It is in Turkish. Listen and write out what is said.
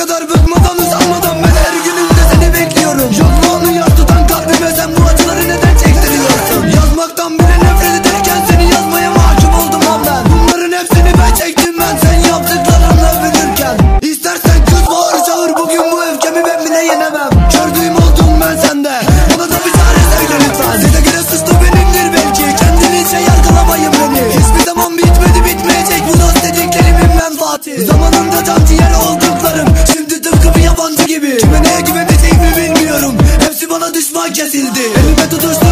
kadar bıkmadan usanmadan ben her günümde seni bekliyorum. Yokluğunu yaz tutan kalbime sen bu acıları neden çektiriyorsun? Yazmaktan bile nefret ederken seni yazmaya mahkum oldum lan ben. Bunların hepsini ben çektim ben sen yaptıklarınla övünürken. İstersen kız bağır çağır bugün bu öfkemi ben bile yenemem. Gördüğüm oldum ben sende, bana da bir çare söyle lütfen. Size göre suçlu benimdir belki, kendinizce yargılamayın beni. Hiçbir zaman bitmedi bitmeyecek bu dost dediklerimin menfaati. Zamanında can ciğer olduklarım şimdi tıpkı bir yabancı gibi. Kime neye güveneceğimi bilmiyorum, hepsi bana düşman kesildi. Elime tutuştu